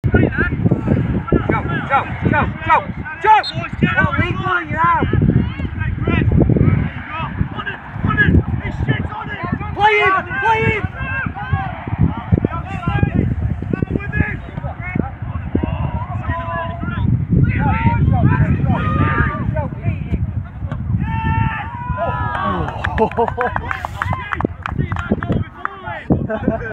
What we calling you out? Play in! Oh.